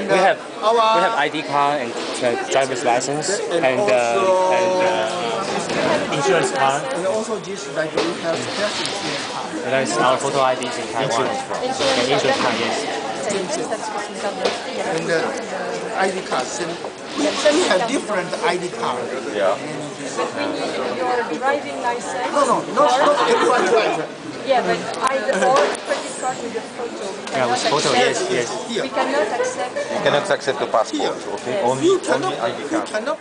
we have ID card and driver's license and insurance card. And also this like we have special insurance card. And that's our photo IDs in Taiwan. And insurance card, yes. And the ID card, we have different ID card. Yeah. Your driving license? No, not everyone drives. Yeah, but or credit card with a photo. Yeah, with photo, yes. We cannot accept. You cannot accept the passport, okay? Yes. Only ID You card. cannot.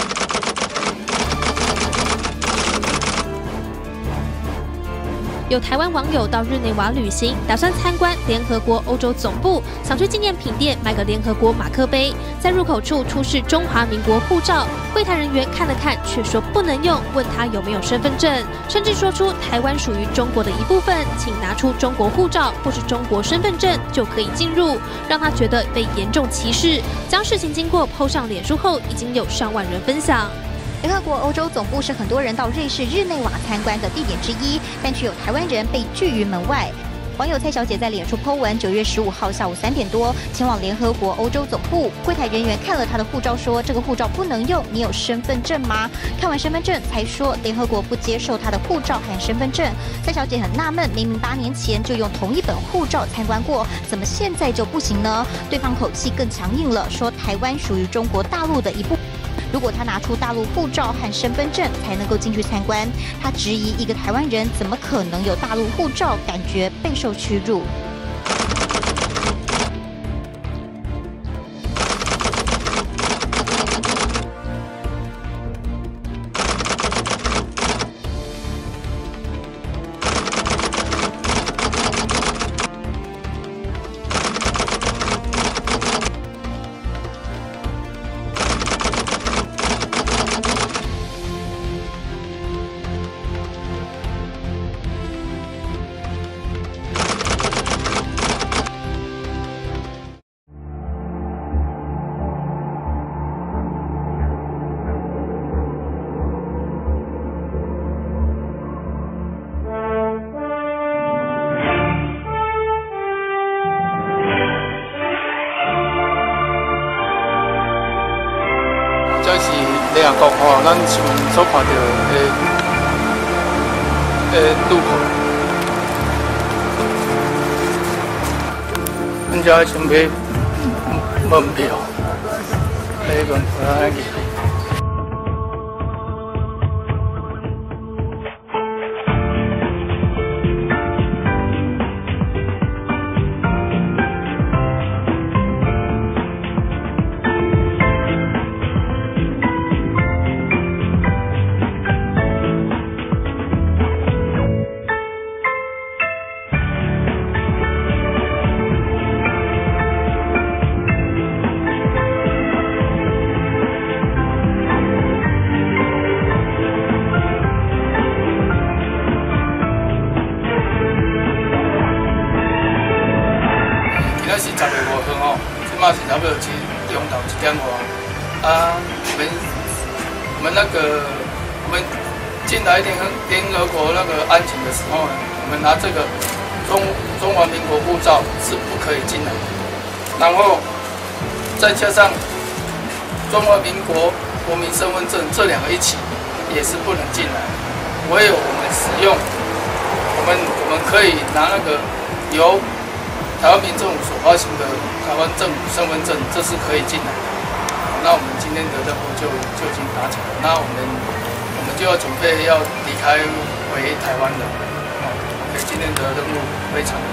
有台湾网友到日内瓦旅行，打算参观联合国欧洲总部，想去纪念品店买个联合国马克杯，在入口处出示中华民国护照，柜台人员看了看，却说不能用，问他有没有身份证，甚至说出台湾属于中国的一部分，请拿出中国护照或是中国身份证就可以进入，让他觉得被严重歧视。将事情经过 PO 上脸书后，已经有上万人分享。 联合国欧洲总部是很多人到瑞士日内瓦参观的地点之一，但却有台湾人被拒于门外。网友蔡小姐在脸书 po 文，9月15号下午3点多前往联合国欧洲总部，柜台人员看了她的护照，说这个护照不能用，你有身份证吗？看完身份证才说联合国不接受她的护照和身份证。蔡小姐很纳闷，明明8年前就用同一本护照参观过，怎么现在就不行呢？对方口气更强硬了，说台湾属于中国大陆的一部分。 如果他拿出大陆护照和身份证才能够进去参观，他质疑一个台湾人怎么可能有大陆护照，感觉备受屈辱。 这是联合国吼，咱新闻所看到的路口，咱遮先买门票，买门票去。 今仔是10月5号吼，即马是差不多中昼1点外。我们进来联合国那个安检的时候呢，我们拿这个中华民国护照是不可以进来的，然后再加上中华民国国民身份证这2个一起也是不能进来。唯有我们使用，我们可以拿那个由 台湾民政府所发行的台湾政府身份证，这是可以进来的。那我们今天的任务就已经达成了。那我们就要准备要离开回台湾了。今天的任务非常